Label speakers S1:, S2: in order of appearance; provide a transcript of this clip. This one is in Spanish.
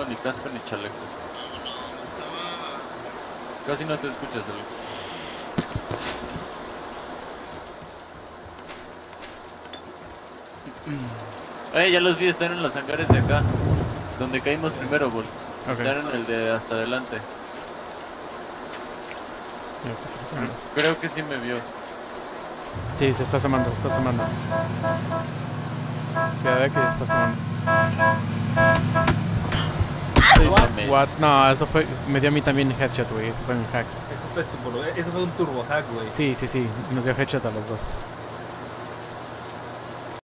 S1: tengo ni casco ni chaleco. Casi no te escuchas, Alex. Ya los vi, están en los hangares de acá. Donde caímos primero, Bol.
S2: Okay.
S1: Están en el de hasta adelante. Creo que sí me vio.
S2: Sí, se está asomando, se está asomando. Cuidado que se está asomando. What? No, eso fue. Me dio a mí también headshot, güey. Eso fue en hacks.
S3: Eso fue un turbo hack, güey.
S2: Sí, nos dio headshot a los dos.